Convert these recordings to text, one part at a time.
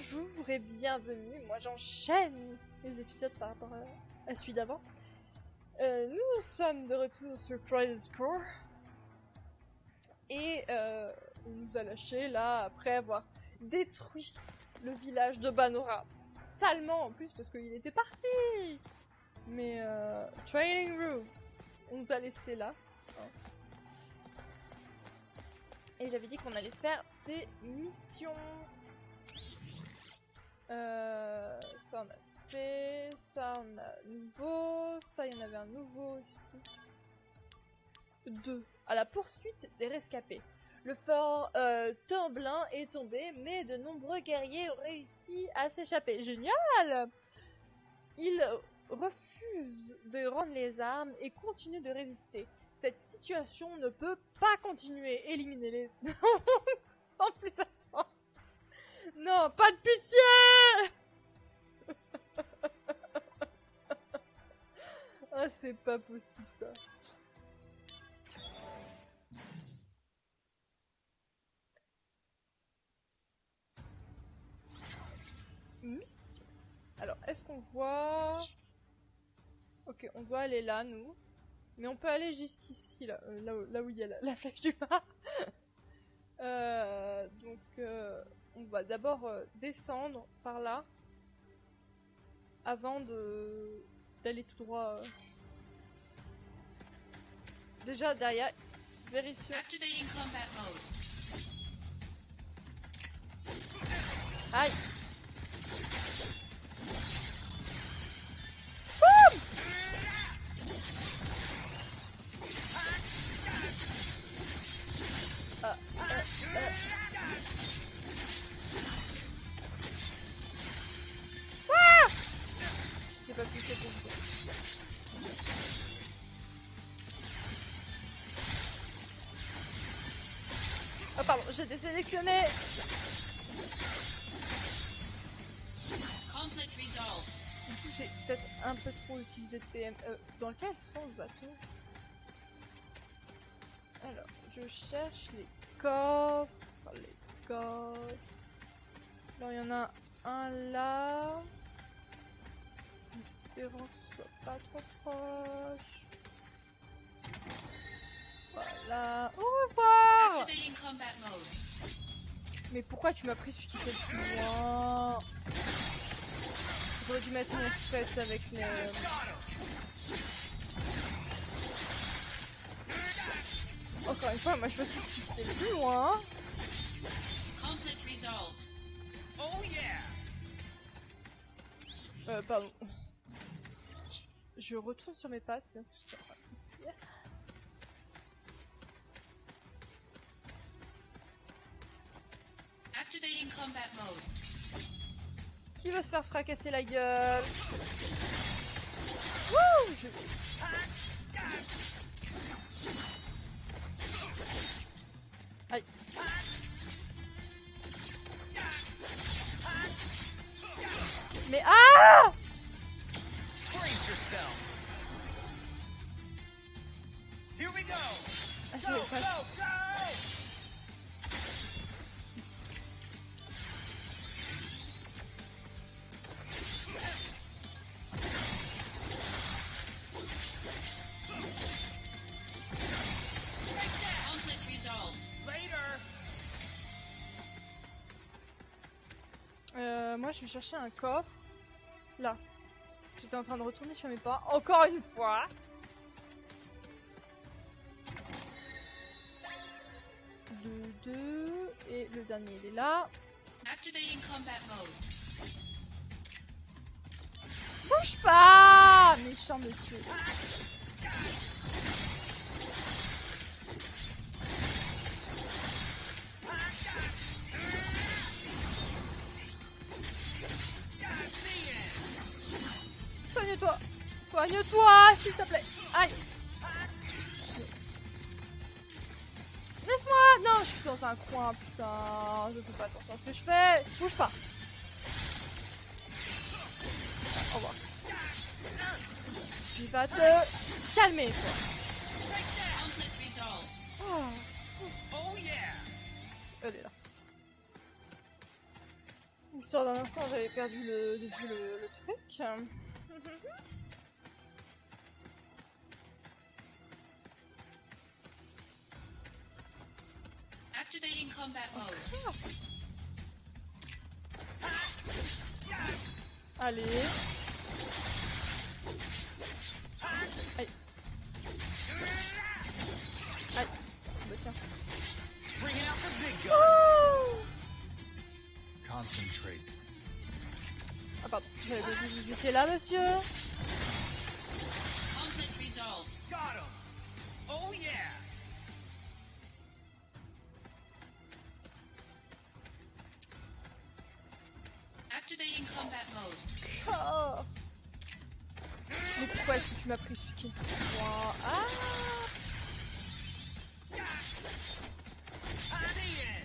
Bonjour et bienvenue, moi j'enchaîne les épisodes par rapport à celui d'avant. Nous sommes de retour sur Crisis Core. Et on nous a lâché là après avoir détruit le village de Banora. Salement en plus parce qu'il était parti. Mais Training Room, on nous a laissé là. Et j'avais dit qu'on allait faire des missions. Ça on a fait, ça on a nouveau, ça il y en avait un nouveau aussi. 2. À la poursuite des rescapés. Le fort Temblin est tombé, mais de nombreux guerriers ont réussi à s'échapper. Génial! Ils refusent de rendre les armes et continuent de résister. Cette situation ne peut pas continuer. Éliminez-les. Sans plus attendre. Non, pas de pitié! Ah, c'est pas possible ça. Mission. Alors, est-ce qu'on voit... Ok, on doit aller là, nous. Mais on peut aller jusqu'ici, là où il y a la flèche du bas. Donc, on va d'abord descendre par là. Avant d'aller tout droit. Déjà, derrière, vérifier. Aïe! Boum! Ah! J'ai pas pu faire de vidéo. Oh pardon, j'ai désélectionné. Du coup, j'ai peut-être un peu trop utilisé de PM. Dans quel sens va-t-on? Alors, je cherche les coffres. Les coffres. Alors, il y en a un là. Espérons que ce soit pas trop proche. Voilà. Au revoir! Mais pourquoi tu m'as pris celui qui fait le plus loin? J'aurais dû mettre mon set avec les... Encore une fois, moi je veux celui qui fait le plus loin. Pardon. Je retourne sur mes pas, c'est bien ce que je suis en train de dire. Activating combat mode. Qui veut se faire fracasser la gueule? Wouh! Aïe. Mais ah! Ah, je vais pas... Moi je vais chercher un coffre. Là. J'étais en train de retourner sur mes pas. Encore une fois. Deux. Et le dernier il est là. Activating combat mode. Bouge pas! Méchant monsieur. Soigne-toi! Soigne-toi, s'il te plaît! Aïe! Laisse-moi! Non, je suis dans un coin, putain. Je fais pas attention à ce que je fais. Bouge pas. Au revoir. Tu vas te calmer, toi. Oh. Elle est là. Histoire d'un instant, j'avais perdu de vue le truc. Activating combat mode. Allez. Aïe. Aïe. Bah tiens. Bringing out the big gun. Oh Concentrate. ah pardon, j'avais pas vu que vous étiez là, monsieur. Conflict resolved. Got him. Oh yeah. Activating combat mode. Oh. Mais pourquoi est-ce que tu m'as pris celui qui est plus loin? Ah I need it.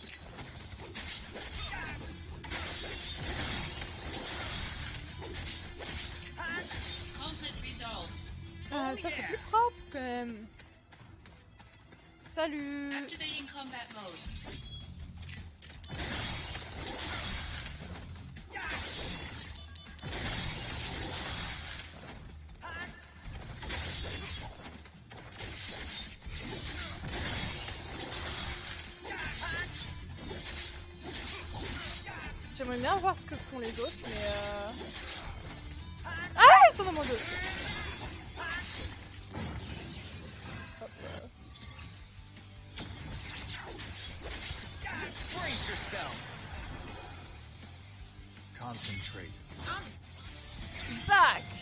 Conflict resolved. Ah, ça c'est plus propre quand même. Salut. Activating combat mode. J'aimerais bien voir ce que font les autres, mais ah, ils sont dans mon dos. Hop, Brace yourself. Concentrate. back.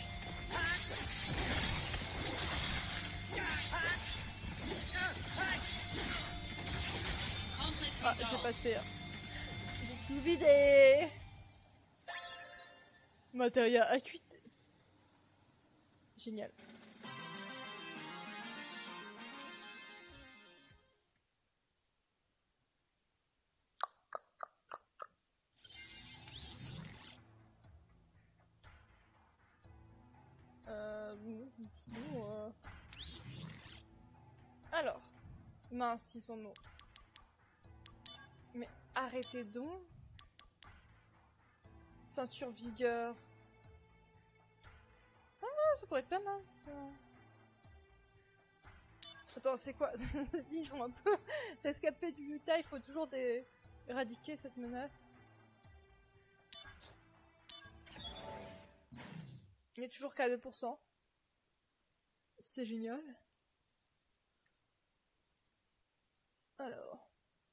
Conflict Ah, j'ai resolved. pas de faire. J'ai tout vidé. Matériel acuité. Génial. Bon. Alors, mince, ils sont morts. Mais arrêtez donc. Ceinture vigueur. Ah, ça pourrait être pas mal ça. Attends, c'est quoi? Ils sont un peu rescapés du Utah, il faut toujours éradiquer cette menace. Il est toujours qu'à 2%. C'est génial. Alors.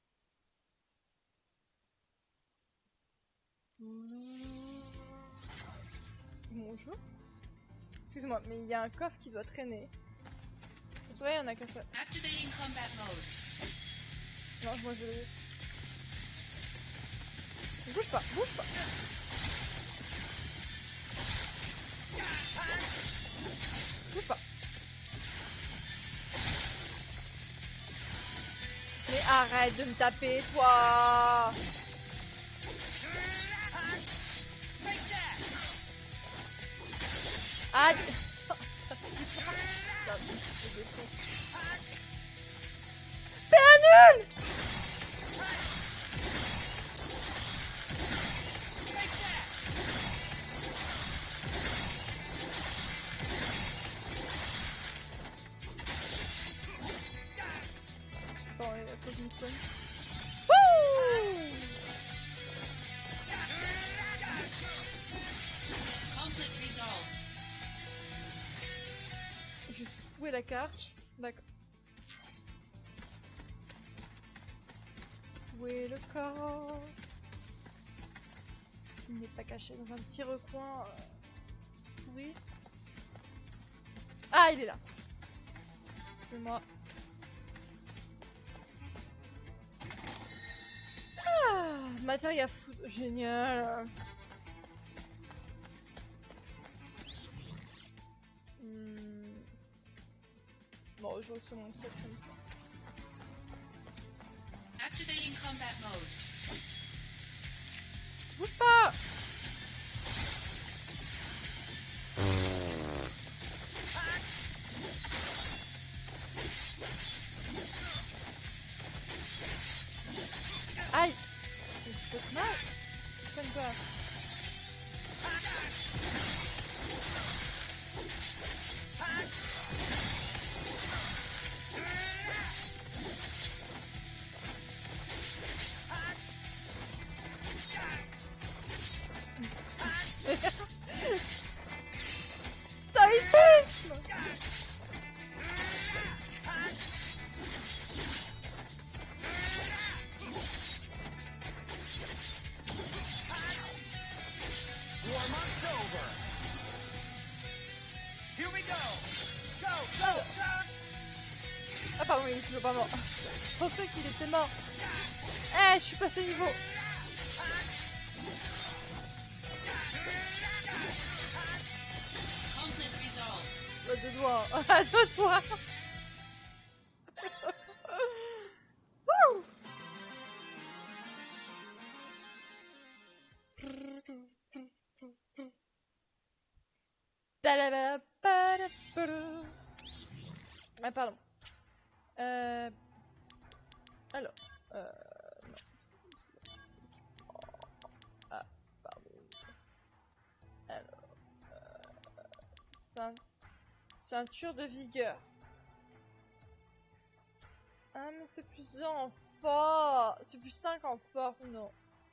Bonjour. Excuse-moi, mais il y a un coffre qui doit traîner. C'est vrai, il y en a qu'un seul. Activating combat mode. Non, moi je vais... Bouge pas, bouge pas. Bouge pas. Mais arrête de me taper, toi. Aïe. PA nul. Attends, il faut que je me soigne. Wouh. Conflict resolved. Juste où est la carte? D'accord. Où est le corps? Il n'est pas caché dans un petit recoin pourri. Ah, il est là. Excusez-moi. Ah, matériel à foutre. Génial. Bon, je reçois mon set comme ça. Activating combat mode. Bouge pas. Aïe. Il faut mal. soigne-toi. Stoïcisme! Warm-up's over. Here we go. Go, go, Oh. go. Ah pardon, il est toujours pas mort. Je pensais qu'il était mort. Eh, je suis passé niveau. Conflict resolved. À deux doigts. À deux doigts. Wouh. Ah pardon. Alors. Non. Ah, pardon. Alors. Ceinture de vigueur. Ah, mais c'est plus 1 en force. C'est plus 5 en force. Non.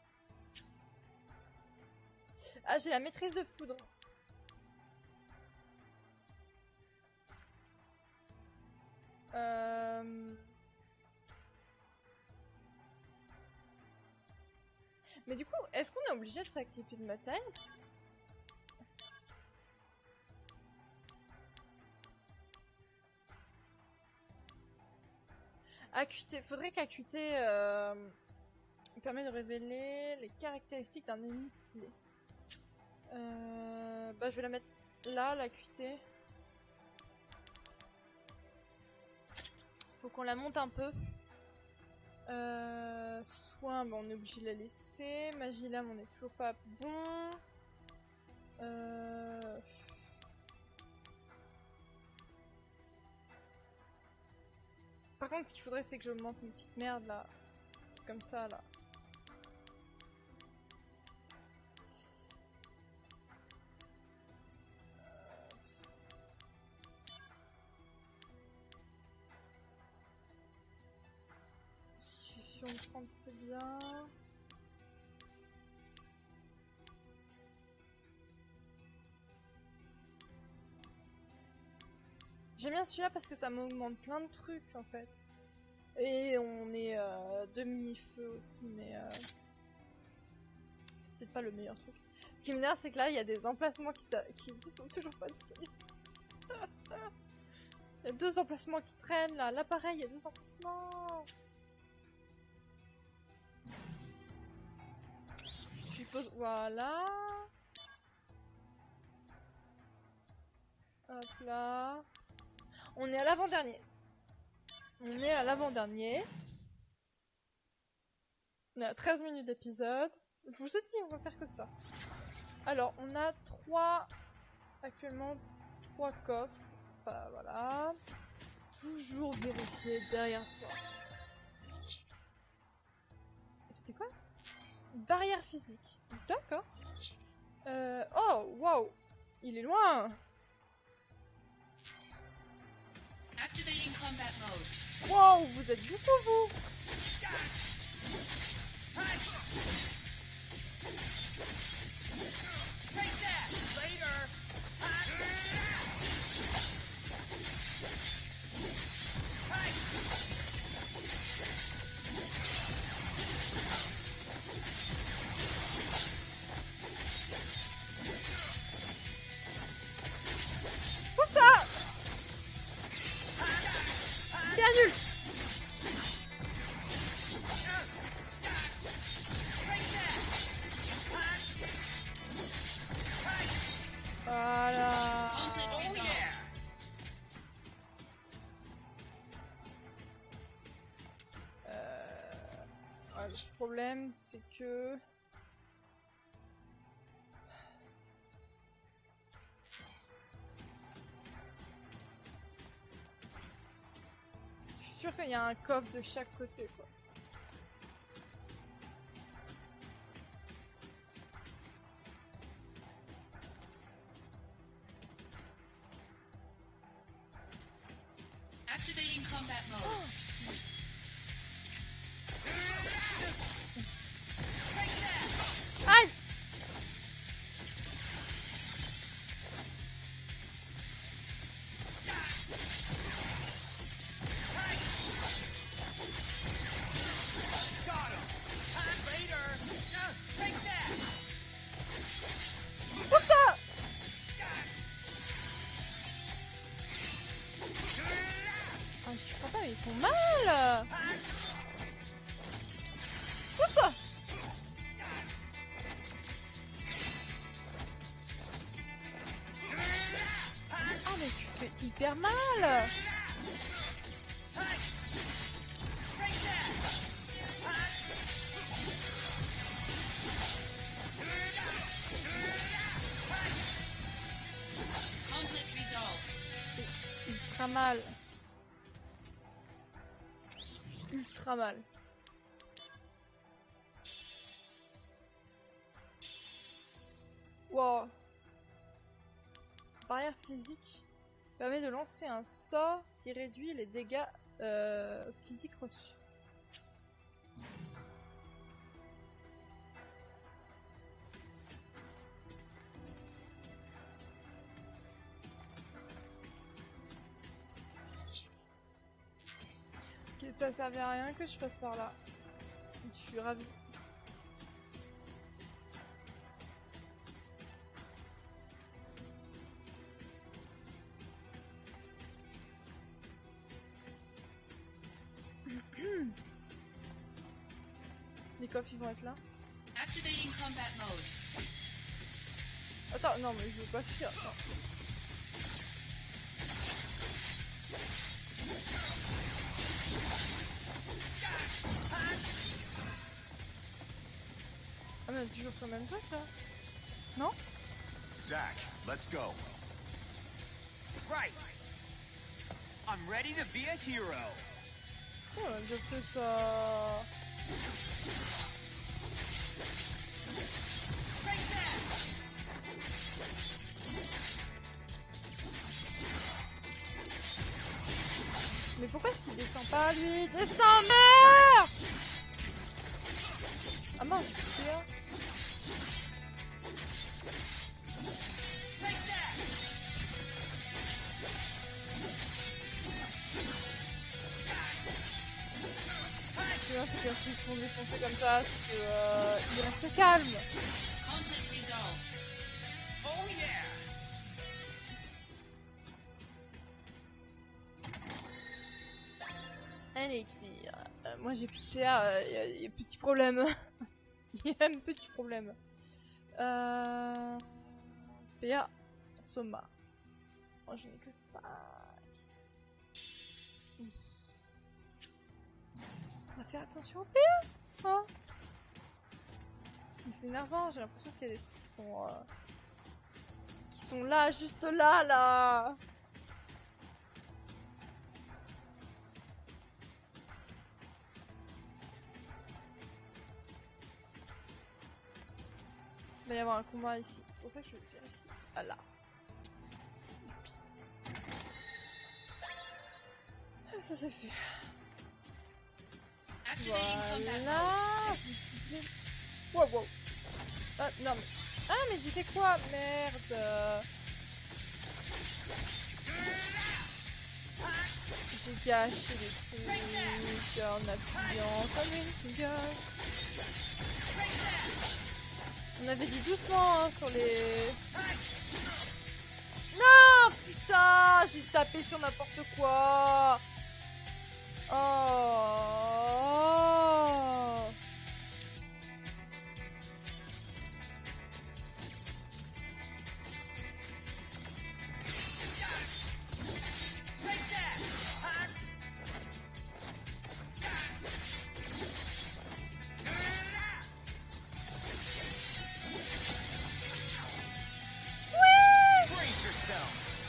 Ah, j'ai la maîtrise de foudre. Mais du coup, est-ce qu'on est obligé de s'activer de matériel? Acuité. Faudrait qu'acuité permet de révéler les caractéristiques d'un ennemi ciblé. Bah, je vais la mettre là, l'acuité. Faut qu'on la monte un peu. Soin, bah, on est obligé de la laisser. Magie lame, on est toujours pas bon. Par contre, ce qu'il faudrait, c'est que je monte une petite merde là. Comme ça là. Suffusion de 30, c'est bien. J'aime bien celui-là parce que ça m'augmente plein de trucs en fait. Et on est demi-feu aussi, mais c'est peut-être pas le meilleur truc. Ce qui m'énerve, c'est que là, il y a des emplacements qui sont toujours pas disponibles. Il y a 2 emplacements qui traînent là. Là, pareil, il y a 2 emplacements. Je suppose. Voilà. Hop là. On est à l'avant-dernier. On est à l'avant-dernier. On est à 13 minutes d'épisode. Je vous ai dit, on va faire que ça. Alors, on a 3... Actuellement, 3 coffres. Enfin, voilà. Toujours vérifier derrière soi. C'était quoi? Barrière physique. D'accord. Oh, waouh. Il est loin. Activating combat mode. Wow, vous êtes beaucoup, vous. Take that. Later. Pousse ça. Bien nul. Voilà. Conflict Oh resolved. yeah. Ouais, le problème, c'est que... Je suis sûre qu'il y a un coffre de chaque côté, quoi. Pousse-toi. Ah mais tu fais hyper mal. Conflict resolved. Ultra mal. Ultra mal. Wow. Barrière physique permet de lancer un sort qui réduit les dégâts physiques reçus. Ok, ça servait à rien que je passe par là. Je suis ravie. Les coffres ils vont être là. Activating combat mode. Attends, non mais je veux pas fuir. Attends. Ah mais on est toujours sur le même truc là. Non? Zach, let's go. Right. I'm ready to be a hero. Oh, on a déjà fait ça. Mais pourquoi est-ce qu'il descend pas lui? Descends, merde! Ah mince, j'ai plus de PA. Ce qui est bien, c'est que s'ils font défoncer comme ça, c'est que ils restent calmes. Conflict resolved. Oh yeah. Elixir. Moi j'ai plus de PA, il y a petit problème. Il y a un petit problème. PA, Soma. Moi je n'ai que ça. On va faire attention au PA, hein. Mais c'est énervant, j'ai l'impression qu'il y a des trucs qui sont là, juste là, là. Il va y avoir un combat ici, c'est pour ça que je vérifie. Ah là. Ah, ça c'est fait. Activating combat mode. Voilà. Wow, wow. Ah, non mais... Ah mais j'ai fait quoi? Merde. J'ai gâché les trucs en appuyant comme une couillonne. On avait dit doucement hein, sur les... Non putain, j'ai tapé sur n'importe quoi. Oh. Brace yourself.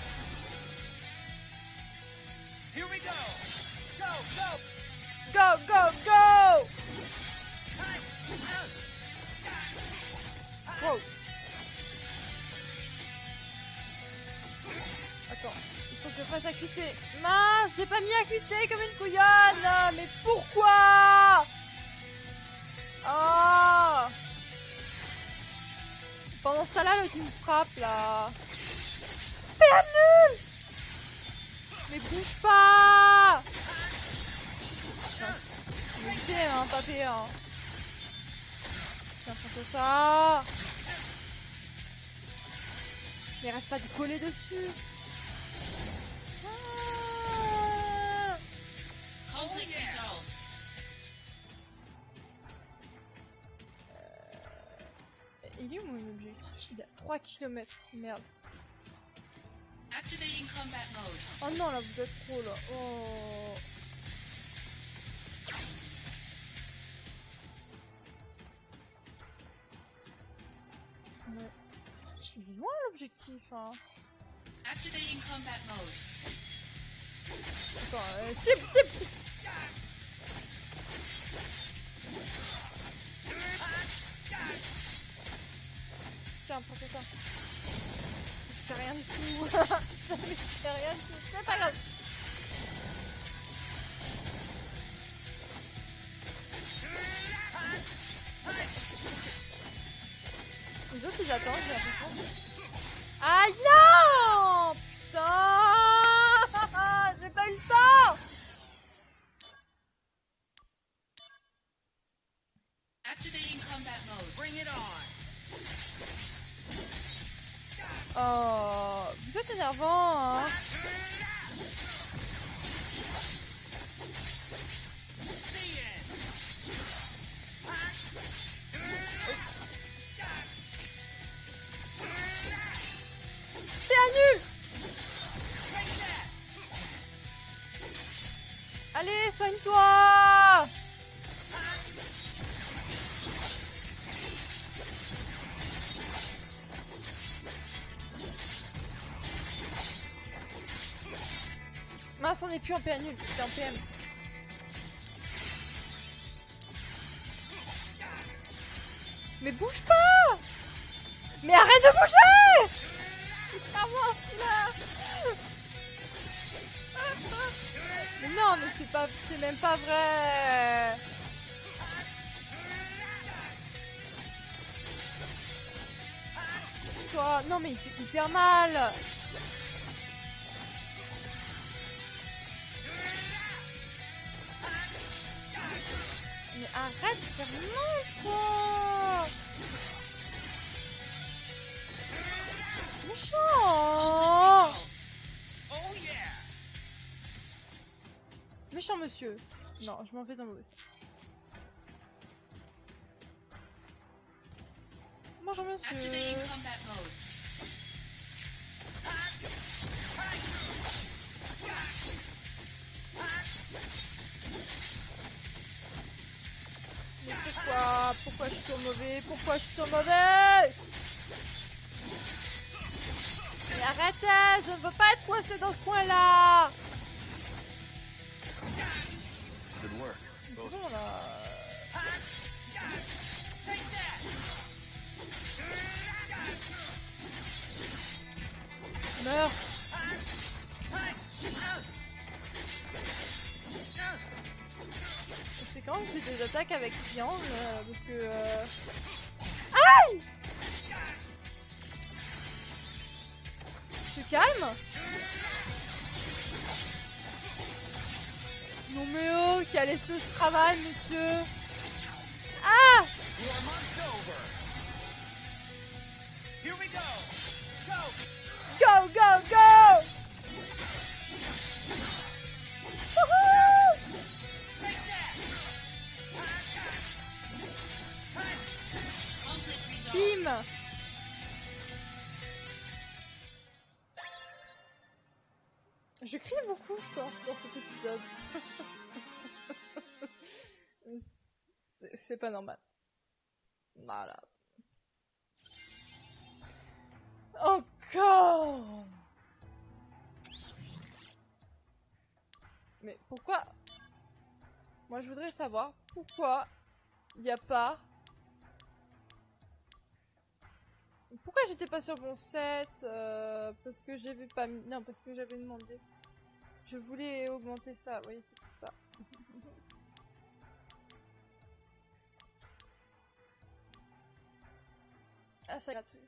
Here we go. Go, go. Go, go, go. Wow. Attends, il faut que je fasse acuité. Mince, j'ai pas mis acuité comme une couillonne. Mais pourquoi? Oh. Pendant ce temps-là, l'autre il me frappe là. PA nul. Mais bouge pas. Je me fais hein, pas PA. Hein. Tiens, prends ça. Mais reste pas de coller dessus. Ah. Conflict resolved. Il est où mon objectif? Il est à 3 km. Merde. Activating combat mode. Oh non, là, vous êtes trop, là. Oh. Ouais. Il est loin, l'objectif, hein. Activating combat mode. Attends, cible. Tiens, prends ça. Ça me fait rien du tout. Ça me fait rien du tout. C'est pas grave. Les autres, ils attendent, j'ai l'impression. Aïe, non! Putain! J'ai pas eu le temps! Activating combat mode. Bring it on. Oh, vous êtes énervant, hein? The end. T'es un nul! Take that. Allez, soigne-toi! Mince, on n'est plus en PA nul, c'était en PM. Mais bouge pas! Mais arrête de bouger! Avance là! Mais non, mais c'est même pas vrai! Toi, non mais il fait hyper mal! Mais arrête de faire non, toi! Méchant! Oh yeah. Méchant monsieur. Non, je m'en vais dans le mauvais sens. Bonjour monsieur. Activating combat mode. Mais pourquoi je suis sur le mauvais? Pourquoi je suis sur le mauvais? Mais arrêtez, je ne veux pas être coincé dans ce coin-là. Good work. Mais c'est bon là. Take that. Meurs. C'est quand j'ai des attaques avec triangle parce que. Aïe! Tu te calmes? Non mais oh, quel est ce travail, monsieur? Ah! Your month's over. Here we go. Go. Go, go, go! Wouhou! Take that. Conflict resolved. Bim! Je crie beaucoup, je pense, dans cet épisode. C'est pas normal. Voilà. Encore! Mais pourquoi? Moi, je voudrais savoir pourquoi il n'y a pas... Pourquoi j'étais pas sur mon set? Parce que j'avais pas mis... Non, parce que j'avais demandé. Je voulais augmenter ça, oui, c'est pour ça. Ah, c'est gratuit.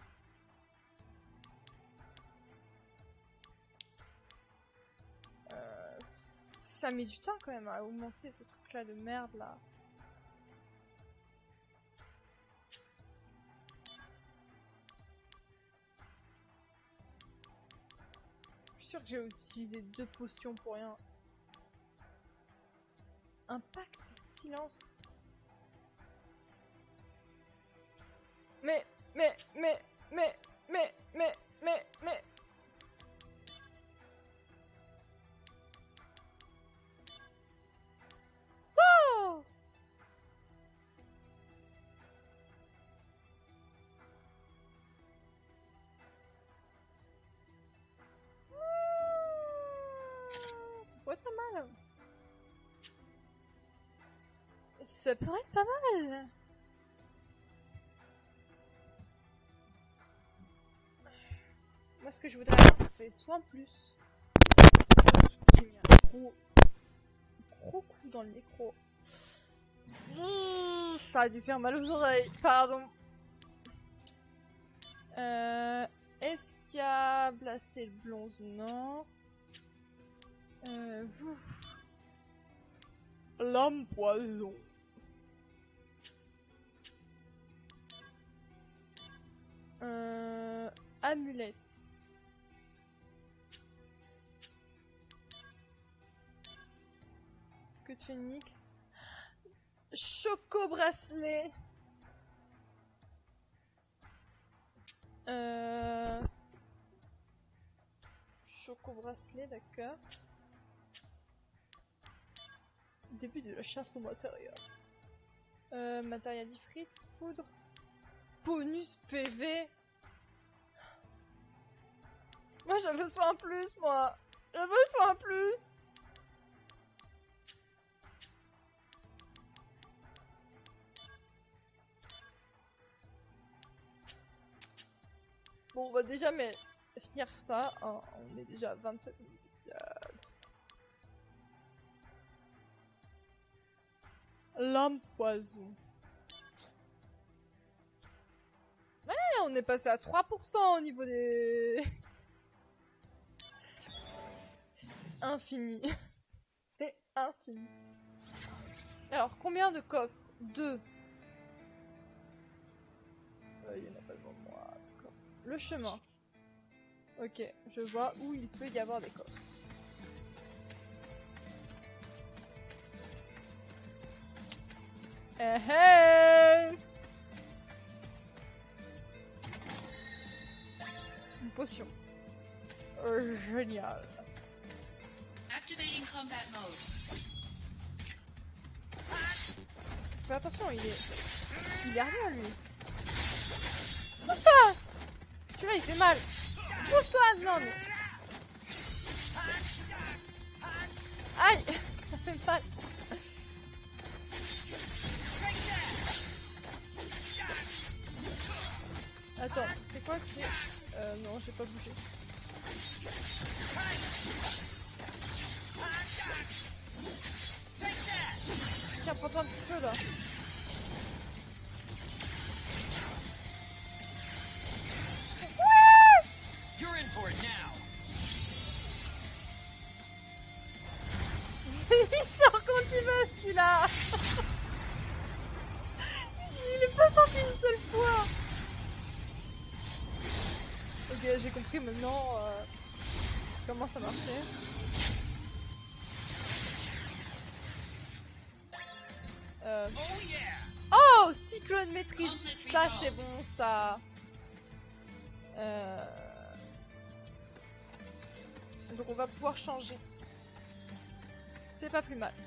Ça met du temps quand même à augmenter ce truc-là de merde là. Je suis sûre que j'ai utilisé 2 potions pour rien. Un pacte de silence. Mais... Oh! Ça pourrait être pas mal. Ça pourrait être pas mal. Moi, ce que je voudrais avoir, c'est soin plus. J'ai mis un gros coup dans le micro. Ça a dû faire mal aux oreilles. Pardon. Est-ce qu'il y a blessé le bronze? Non. Vous. Lame poison. Amulette. Que de phénix. Choco bracelet. Choco bracelet, d'accord. Début de la chasse au matériel. Matériel d'ifrit, foudre. Bonus PV. Moi je veux soin plus, moi. Je veux soin plus. Bon, on va déjà finir ça. Oh, on est déjà à 27 minutes. Lame poison. Ouais, on est passé à 3% au niveau des... C'est infini. C'est infini. Alors, combien de coffres? 2. Il y en a pas devant moi. Le chemin. Ok, je vois où il peut y avoir des coffres. Hey! Une potion. Génial. Activating combat mode. Fais attention, il est rien lui. Pousse-toi! Celui-là il fait mal. Pousse-toi! Non mais... Aïe! Ça fait mal. Attends, c'est quoi que j'ai... non, j'ai pas bougé. Tiens, prends-toi un petit peu là. You're in for it now. Il sort quand il veut celui-là. Il est pas sorti une seule fois. Ok, j'ai compris maintenant comment ça marchait. Oh yeah. Oh, cyclone maîtrise. Ça c'est bon, ça. Donc on va pouvoir changer. C'est pas plus mal.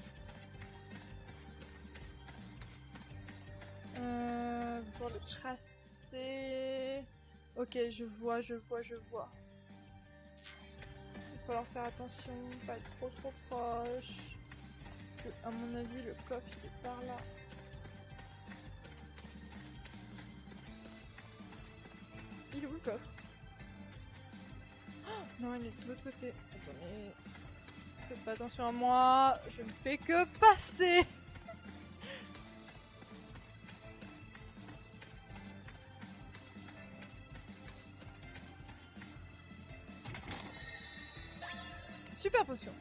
Pour le tracer... Ok, je vois. Il va falloir faire attention, pas être trop proche. Parce que, à mon avis, le coffre il est par là. Il est où le coffre? Oh, non, il est de l'autre côté. Attendez. Faites pas attention à moi, je ne fais que passer. Super potion.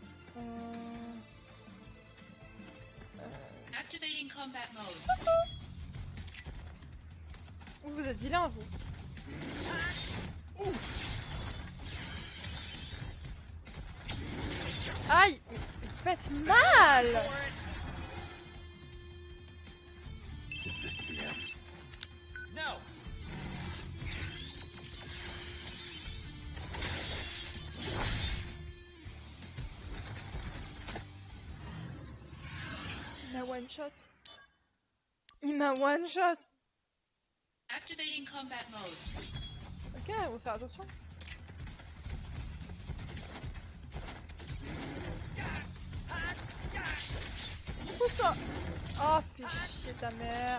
Activating combat mode. Vous êtes vilain, vous. Aïe, vous faites mal. Is this the end? m'a one shot. Il m'a one shot. Activating combat mode. Ok, on va faire attention. Pousse-toi. Oh, fais chier ta mère.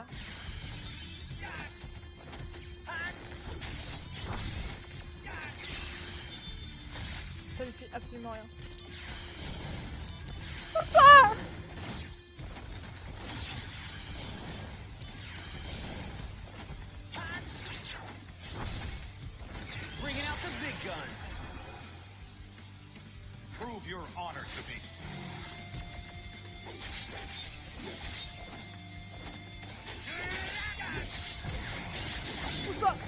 Ça lui fait absolument rien. Pousse-toi. Bringing out the big guns. Prove your honor to me. Pousse-toi.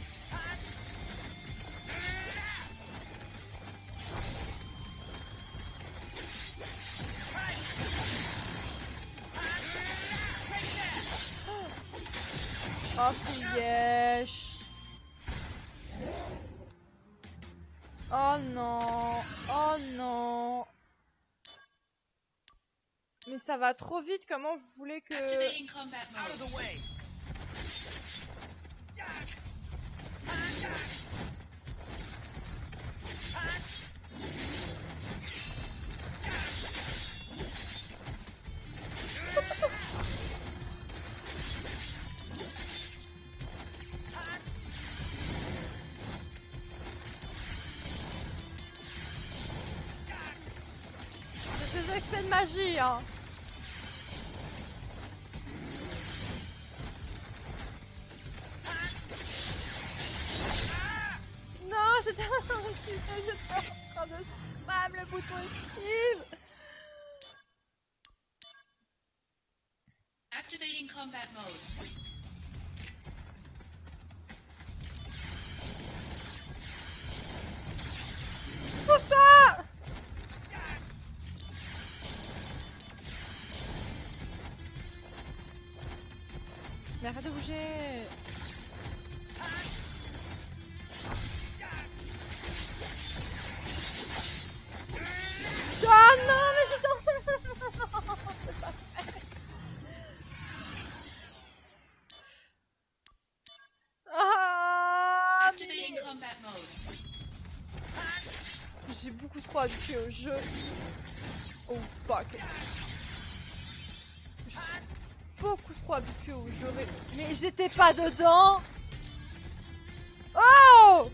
Oh, yesh. Oh non. Oh non. Mais ça va trop vite, comment vous voulez que... Activating combat Out of mode. the way. J'ai des excès de magie, hein. Non, j'étais en train de spam le bouton esquive. Activating combat mode. Pousse-toi. Mais arrête de bouger. Oh non, mais j'étais en... Non, c'est pas vrai. Ah, Activating mais... combat mode. J'ai beaucoup trop habitué au jeu. Oh fuck. Je suis beaucoup trop habitué au jeu. Mais j'étais pas dedans. Oh!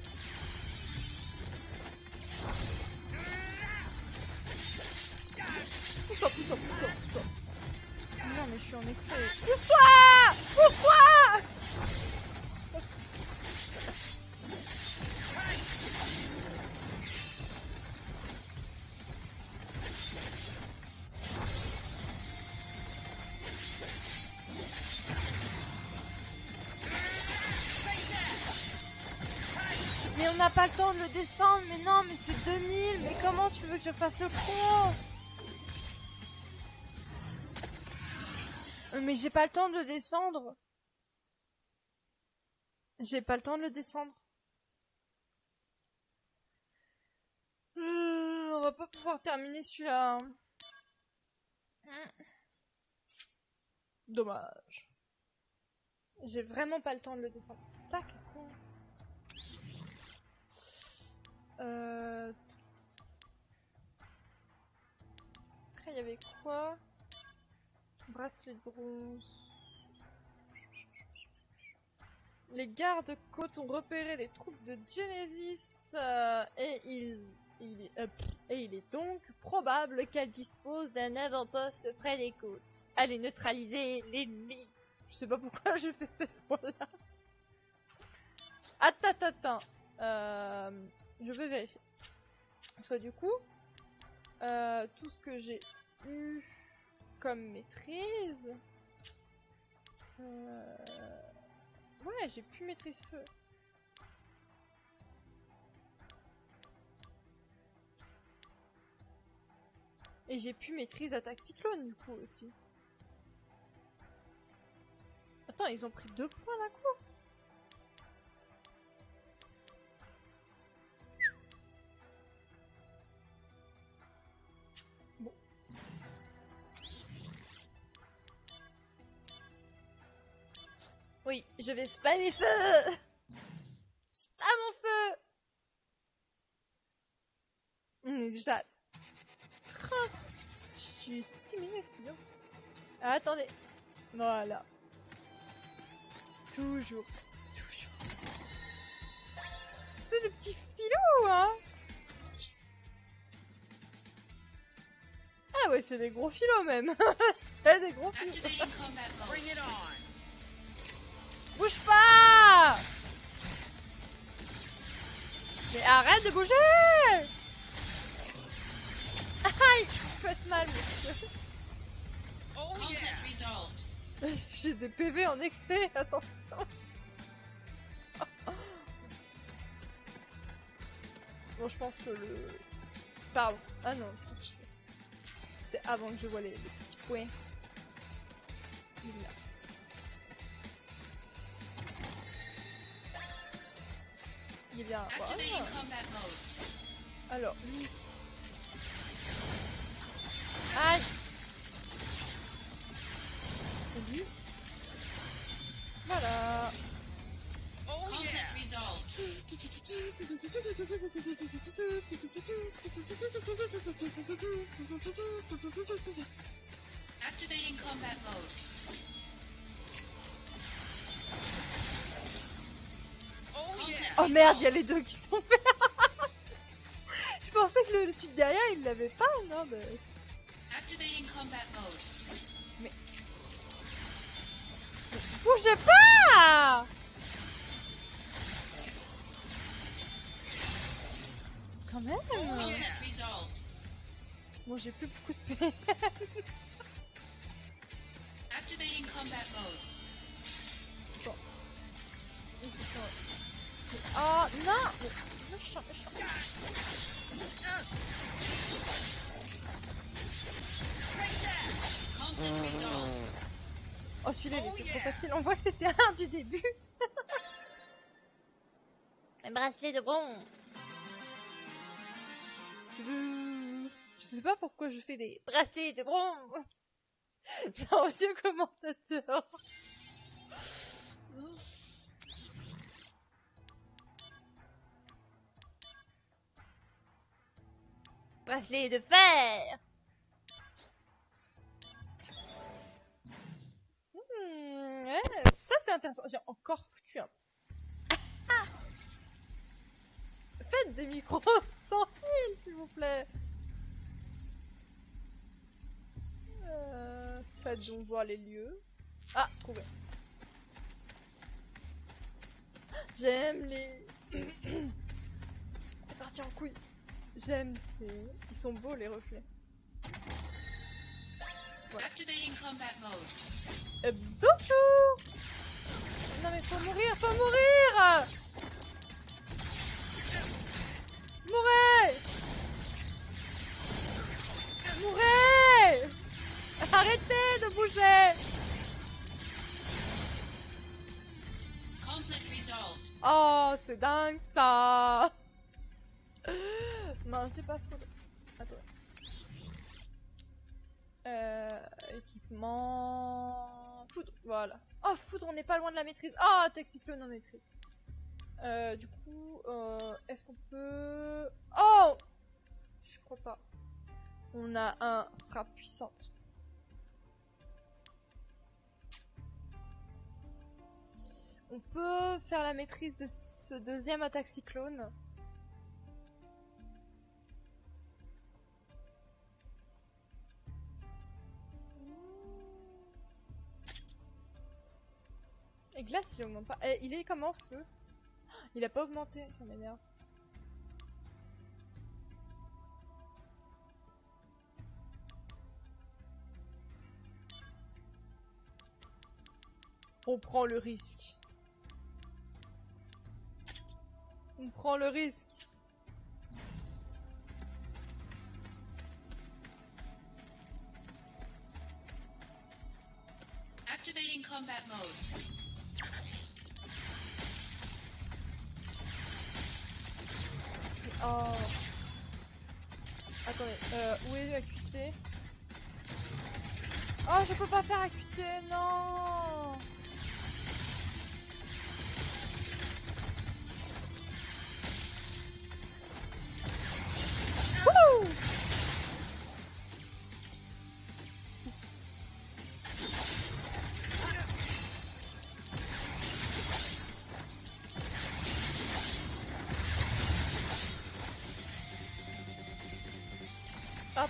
Pousse-toi, pousse-toi, pousse-toi, pousse-toi. Non mais je suis en excès. Pousse-toi! Pousse-toi! Mais on n'a pas le temps de le descendre. Mais non, mais c'est 2000. Mais comment tu veux que je fasse le con? Mais j'ai pas le temps de le descendre. J'ai pas le temps de le descendre. On va pas pouvoir terminer celui-là. Dommage. J'ai vraiment pas le temps de le descendre. Sac con. Après, il y avait quoi? Bracelet de bronze. Les gardes-côtes ont repéré les troupes de Genesis et il est donc probable qu'elle dispose d'un avant-poste près des côtes. Allez neutraliser l'ennemi. Je sais pas pourquoi je fais cette voix-là. Attends. Je vais vérifier. Parce que du coup, tout ce que j'ai eu comme maîtrise... Ouais, j'ai plus maîtrise feu. Et j'ai plus maîtrise attaque cyclone du coup aussi. Attends, ils ont pris 2 points d'un coup. Bon. Oui, je vais spammer feu. Spam mon feu. On est déjà 30. J'ai 6 minutes, non? Ah, attendez. Voilà. Toujours. C'est des petits filous, hein. Ah ouais, c'est des gros filous même. C'est des gros filous. Activating combat mode. Bring it on. Bouge pas. Mais arrête de bouger. Aïe, faites mal, monsieur. Oh Conflict yeah. resolved. J'ai des PV en excès, attention. Bon, je pense que le... Pardon. Ah non, c'était avant que je vois les petits points. Il est là. Il est bien. Activating Voilà. combat mode. Alors, lui. Aïe. Et lui. Voilà. Oh Conflict yeah. resolved. Activating combat mode. Oh yeah. Oh merde, il y a les deux qui sont verts. Je pensais que le sud derrière, il l'avait pas, non mais... Activating combat mode. Bougez pas. Quand même. Conflict resolved. Bon, j'ai plus beaucoup de paix. Activating combat mode. Oh non. Méchant, méchant. Conflict resolved. Oh, celui-là, il était trop facile. On voit que c'était un du début. Un bracelet de bronze. Je sais pas pourquoi je fais des bracelets de bronze. J'ai un vieux commentateur. Bracelet de fer. Ouais, ça c'est intéressant. J'ai encore foutu un... Faites des micros sans fil, s'il vous plaît. Faites donc voir les lieux. Ah, trouvé. J'aime les... C'est parti en couille. J'aime ces... Ils sont beaux les reflets. Voilà. Activating combat mode. Bonjour. Non mais faut mourir, faut mourir. Mourez. Mourez. Arrêtez de bouger. Conflict resolved. Oh, c'est dingue ça. Non, j'ai pas foudre. Attends. Équipement... Foudre, voilà. Oh, foudre, on n'est pas loin de la maîtrise. Oh, Taxicyclone en maîtrise. Du coup, est-ce qu'on peut... Oh, je crois pas. On a un frappe puissante. On peut faire la maîtrise de ce deuxième attaque cyclone. Et glace, il augmente pas. Il est comment, feu? Il a pas augmenté, ça m'énerve. On prend le risque. On prend le risque. Activating combat mode. Oh. Attendez, où est l'acuité? Oh, je peux pas faire acuité, non.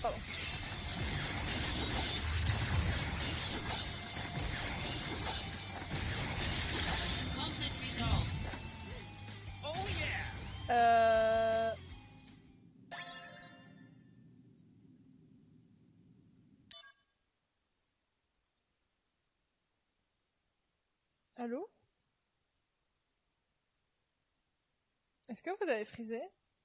pardon. Conflict resolved. Oh yeah! Allô? Est-ce que vous avez frisé?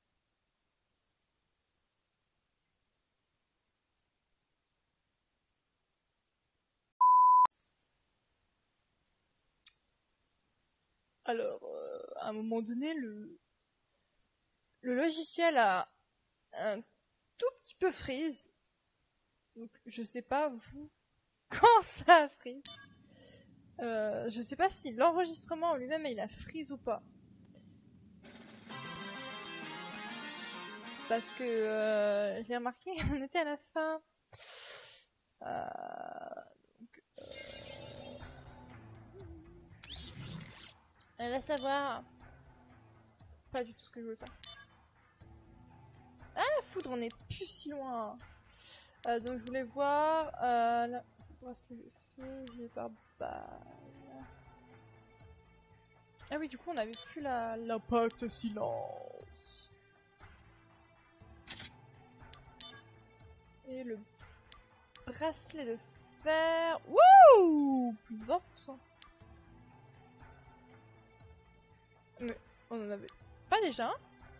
Alors, à un moment donné, le logiciel a un tout petit peu freeze. Donc, je sais pas, vous, quand ça a freeze. Je sais pas si l'enregistrement en lui-même, il a freeze ou pas. Parce que, j'ai remarqué, on était à la fin. Donc, va savoir. Pas du tout ce que je voulais faire. Ah, la foudre, on est plus si loin. Donc je voulais voir. Là, c'est pour essayer le feu, je vais par balle. Ah oui, du coup, on avait plus l'impact silence. Et le bracelet de fer. Wouh! Plus de 20%. Mais on en avait pas déjà un?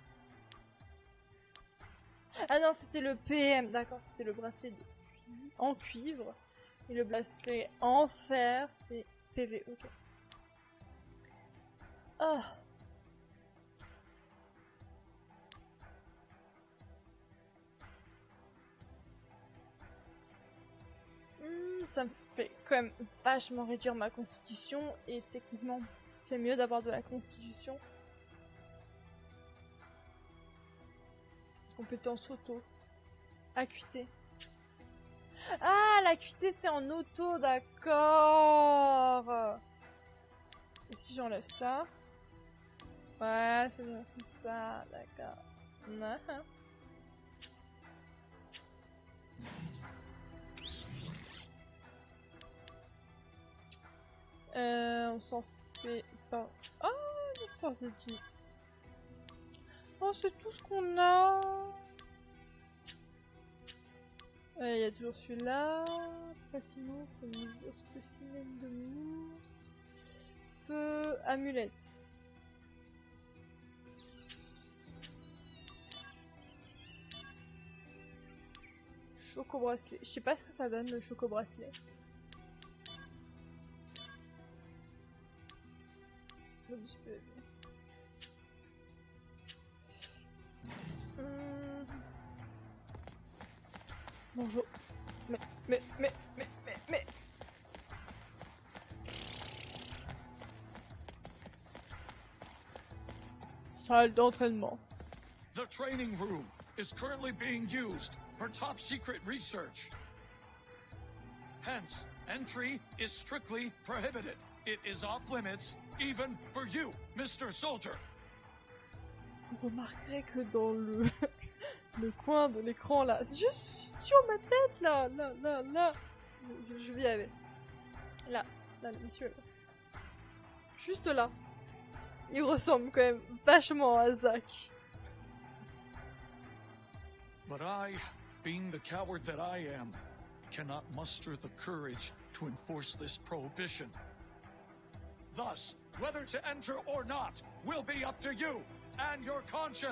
Ah non, c'était le PM. D'accord, c'était le bracelet en cuivre. Et le bracelet en fer, c'est PV. Ok. Oh. Ça me fait quand même vachement réduire ma constitution et techniquement c'est mieux d'avoir de la constitution. Compétence auto. Acuité. Ah, l'acuité c'est en auto, d'accord. Et si j'enlève ça? Ouais, c'est bien, c'est ça, d'accord. On s'en fait pas. Oh, l'effort de Dieu. Oh, c'est tout ce qu'on a. Il y a toujours celui-là. Fascinant, c'est un nouveau spécimen de monstre. Feu, amulette. Choco bracelet. Je sais pas ce que ça donne le choco bracelet. Bonjour. Mais. Salle d'entraînement. The training room is currently being used for top secret research. Hence, entry is strictly prohibited. It is off limits, even for you, Mr. Soldier. Vous remarquerez que dans le coin de l'écran là, c'est juste sur ma tête là. Je vais y aller. Là, le monsieur là. Juste là. Il ressemble quand même vachement à Zach. But I, being the coward that I am, cannot muster the courage to enforce this prohibition. Thus, whether to enter or not will be up to you and your conscience.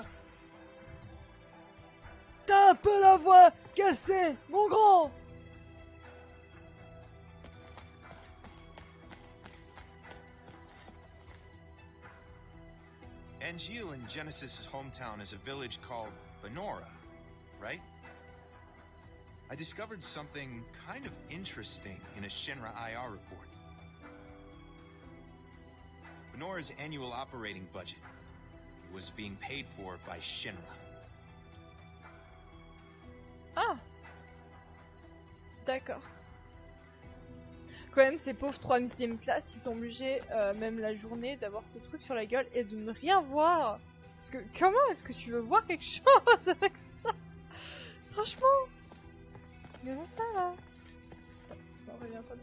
T'as un peu la voix cassée, mon grand! Angeal in Genesis' hometown is a village called Benora, right? I discovered something kind of interesting in a Shinra IR report. Benora's annual operating budget was being paid for by Shinra. Ah! D'accord. Quand même, ces pauvres 3e classe, ils sont obligés, même la journée, d'avoir ce truc sur la gueule et de ne rien voir. Parce que comment est-ce que tu veux voir quelque chose avec ça? Franchement, Mais où ça là? Non, reviens pas.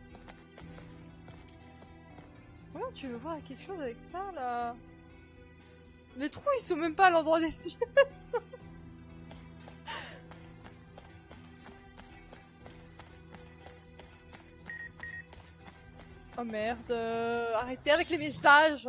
Comment tu veux voir quelque chose avec ça là? Les trous ils sont même pas à l'endroit des yeux. Oh merde, arrêtez avec les messages.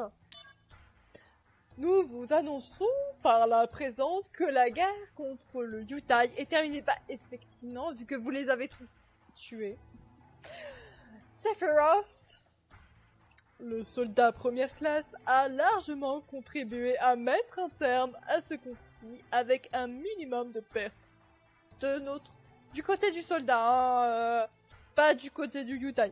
Nous vous annonçons par la présente que la guerre contre le Yutai est terminée. Bah effectivement, vu que vous les avez tous tués. Sephiroth, le soldat première classe, a largement contribué à mettre un terme à ce conflit avec un minimum de pertes du côté du soldat, pas du côté du Yutai.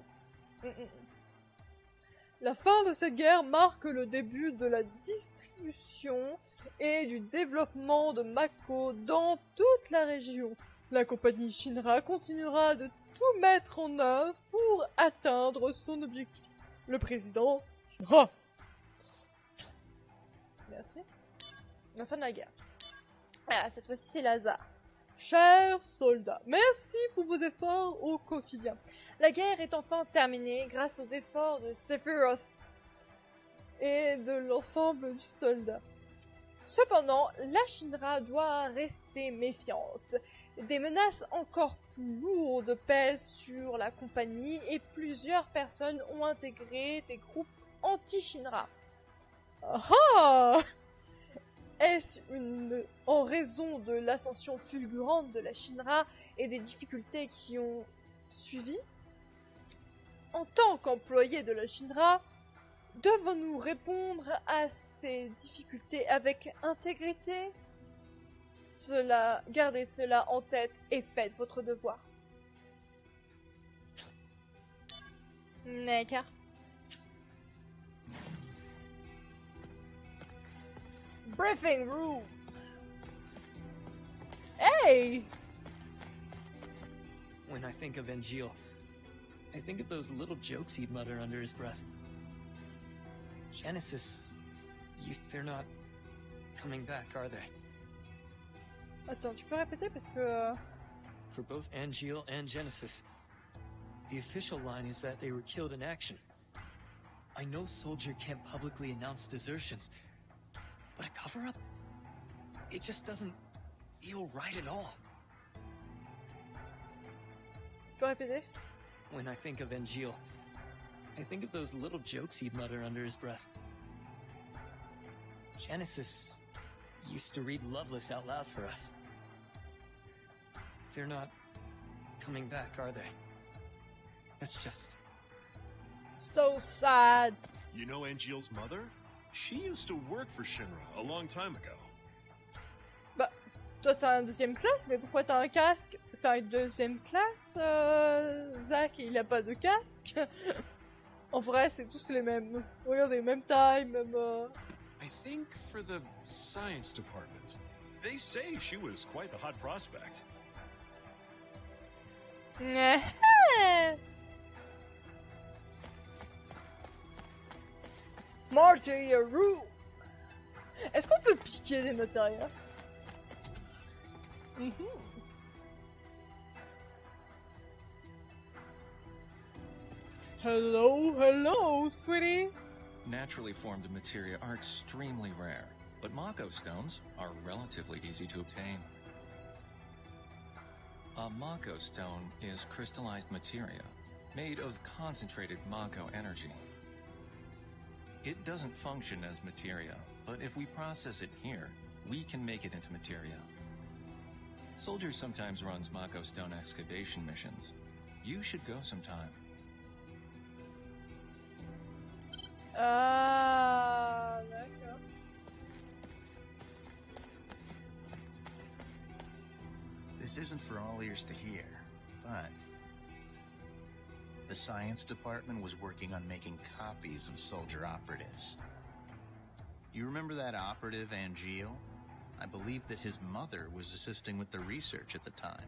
La fin de cette guerre marque le début de la distribution et du développement de Mako dans toute la région. La compagnie Shinra continuera de tout mettre en œuvre pour atteindre son objectif. Le président Shinra. Merci. La fin de la guerre. Ah, cette fois-ci c'est Lazare. Chers soldats, merci pour vos efforts au quotidien. La guerre est enfin terminée grâce aux efforts de Sephiroth et de l'ensemble du soldat. Cependant, la Shinra doit rester méfiante. Des menaces encore plus lourdes pèsent sur la compagnie et plusieurs personnes ont intégré des groupes anti-Shinra. Ah! Est-ce en raison de l'ascension fulgurante de la Shinra et des difficultés qui ont suivi? En tant qu'employé de la Shinra, devons-nous répondre à ces difficultés avec intégrité? Gardez cela en tête et faites votre devoir. D'accord. Briefing room. Hey! When I think of Angeal, I think of those little jokes he'd mutter under his breath. Genesis, they're not coming back, are they? Attends, tu peux répéter parce que... For both Angeal and Genesis, the official line is that they were killed in action. I know Soldier can't publicly announce desertions, but a cover-up? It just doesn't feel right at all. Tu peux répéter? When I think of Angeal, I think of those little jokes he'd mutter under his breath. Genesis used to read Loveless out loud for us. They're not coming back, are they? That's just... So sad. You know Angeal's mother? She used to work for Shinra a long time ago. Bah, toi t'as un deuxième classe, mais pourquoi t'as un casque? C'est un deuxième classe, Zach, il a pas de casque. En vrai, c'est tous les mêmes. Regardez, même taille, même... I think for the science department. They say she was quite the hot prospect. Material. Est-ce qu'on peut piquer des matériaux? Hello, sweetie. Naturally formed materia are extremely rare, but Mako stones are relatively easy to obtain. A Mako stone is crystallized materia, made of concentrated Mako energy. It doesn't function as materia, but if we process it here, we can make it into materia. Soldier sometimes runs Mako stone excavation missions. You should go sometime. Ah, d'accord. This isn't for all ears to hear, but the science department was working on making copies of soldier operatives. You remember that operative, Angeal? I believe that his mother was assisting with the research at the time.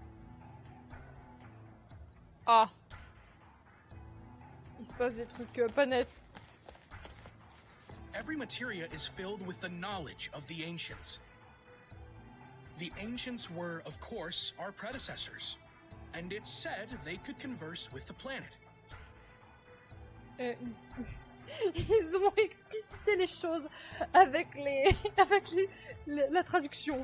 Ah. Il se passe des trucs pas nets. Every materia is filled with the knowledge of the ancients. The ancients were, of course, our predecessors. and it said they could converse with the planet. Ils ont explicité les choses avec la traduction.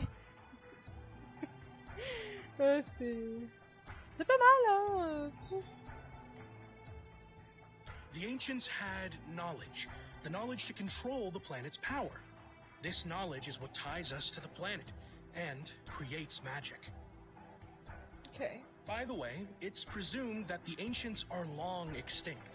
C'est pas mal, hein. The ancients had knowledge, the knowledge to control the planet's power. This knowledge is what ties us to the planet and creates magic. Okay. By the way, it's presumed that the ancients are long extinct.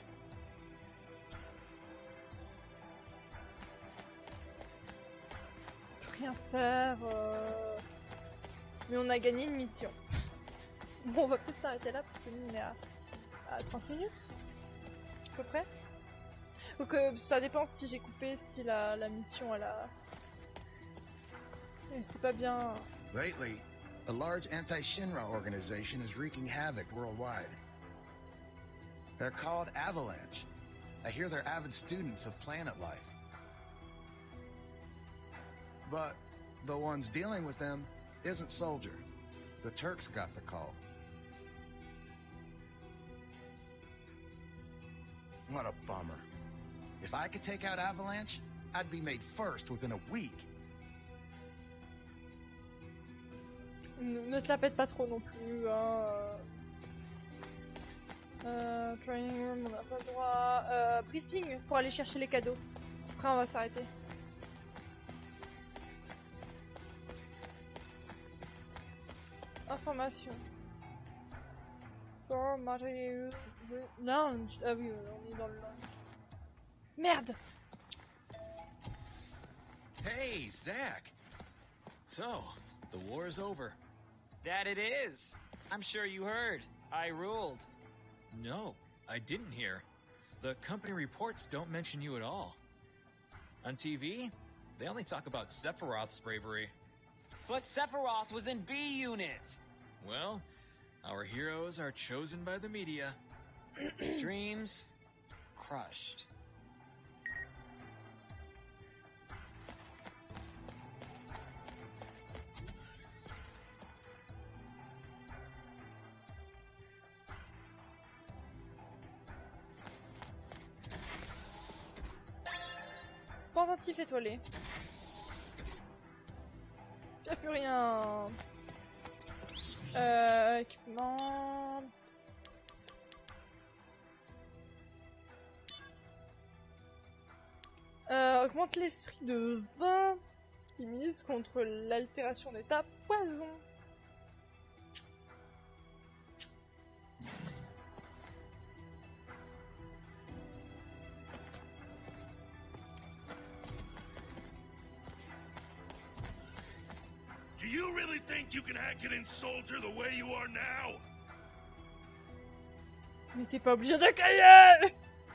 Rien faire. Mais on a gagné une mission. Bon, on va peut-être s'arrêter là parce que nous on est à 30 minutes. À peu près. Donc ça dépend si j'ai coupé, si la mission elle a... C'est pas bien. Lately, a large anti-Shinra organization is wreaking havoc worldwide. They're called Avalanche. I hear they're avid students of planet life. But the ones dealing with them isn't Soldier. The Turks got the call. What a bummer. If I could take out Avalanche, I'd be made first within a week. Ne te la pète pas trop non plus, hein. Training room, on n'a pas le droit. Briefing pour aller chercher les cadeaux. Après, on va s'arrêter. Information. For material lounge. Ah oui, on est dans le lounge. Merde! Hey, Zach! So, the war's over. That it is! I'm sure you heard. I ruled. No, I didn't hear. The company reports don't mention you at all. On TV, they only talk about Sephiroth's bravery. But Sephiroth was in B Unit! Well, our heroes are chosen by the media. Dreams crushed. Pendentif étoilé. Y'a plus rien. Équipement. Augmente l'esprit de 20. Immunise contre l'altération d'état poison. Do you really think you can hack it in Soldier the way you are now? Mais t'es pas obligé de crier!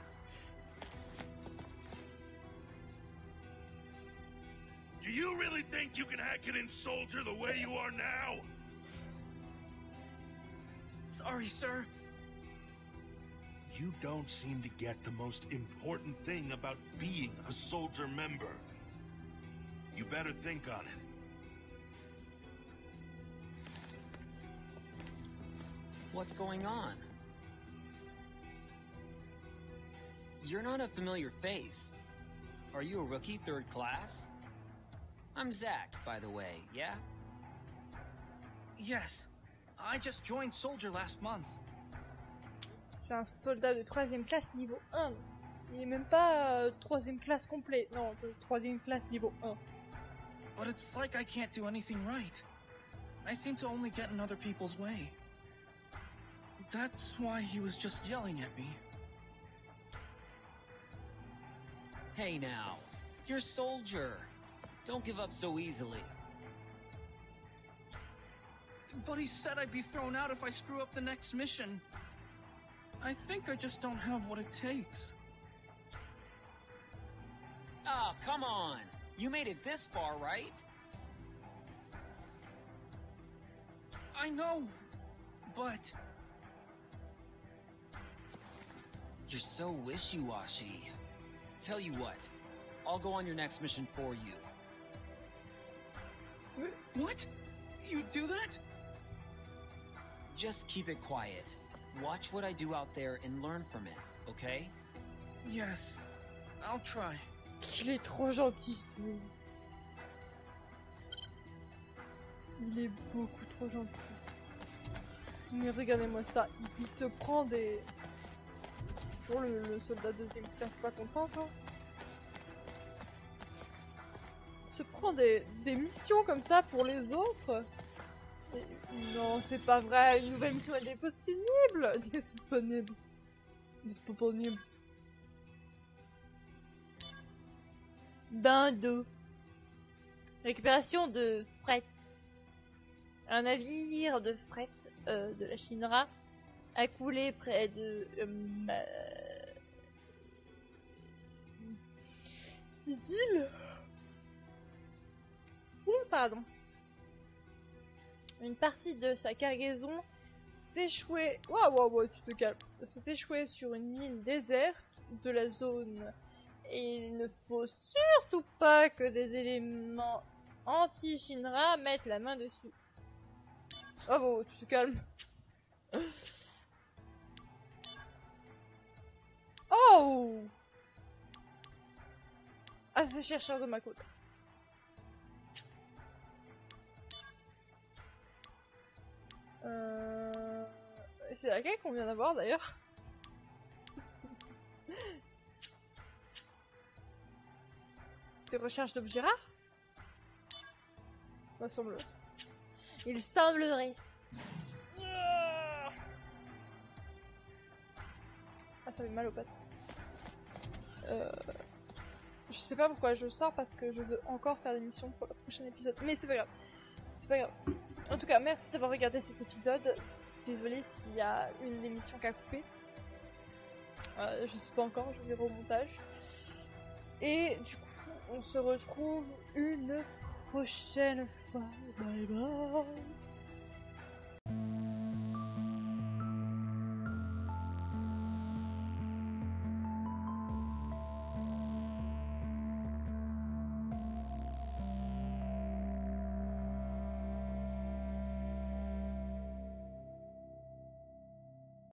Do you really think you can hack it in Soldier the way you are now? Sorry, sir. You don't seem to get the most important thing about being a Soldier member. You better think on it. What's going on? You're not a familiar face. Are you a rookie third class? I'm Zach, by the way, yeah? Yes. I just joined Soldier last month. C'est un soldat de 3ème classe niveau 1. Il est même pas 3ème classe complet. Non, 3ème classe niveau 1. But it's like I can't do anything right. I seem to only get in other people's way. That's why he was just yelling at me. Hey now, you're Soldier. Don't give up so easily. But he said I'd be thrown out if I screw up the next mission. I think I just don't have what it takes. Oh, come on. You made it this far, right? I know, but... You're so wishy-washy. Tell you what, I'll go on your next mission for you. What? You'd do that? Just keep it quiet. Watch what I do out there and learn from it, okay? Yes, I'll try. Il est trop gentil, ce... Il est beaucoup trop gentil. Mais regardez-moi ça, il se prend des... Toujours le soldat deuxième classe pas content, quoi. Il se prend des missions comme ça pour les autres. Et... Non, c'est pas vrai, une nouvelle mission est disponible. Disponible. Dindo. Récupération de fret. Un navire de fret de la Shinra a coulé près de Idylle. Pardon. Une partie de sa cargaison s'est échouée. Waouh, tu te calmes. S'est échouée sur une île déserte de la zone. Et il ne faut surtout pas que des éléments anti-Shinra mettent la main dessus. Oh bon, tu te calmes. Oh! Ah, c'est chercheur de ma côte. C'est laquelle qu'on vient d'avoir d'ailleurs? C'était recherche d'objets rares? Il semblerait. Ah, ça fait mal aux pattes. Je sais pas pourquoi je sors parce que je veux encore faire des missions pour le prochain épisode. Mais c'est pas grave. C'est pas grave. En tout cas, merci d'avoir regardé cet épisode. Désolée s'il y a une des missions qui a coupé. Je sais pas encore, je verrai au montage. Et du coup, on se retrouve une prochaine fois. Bye bye.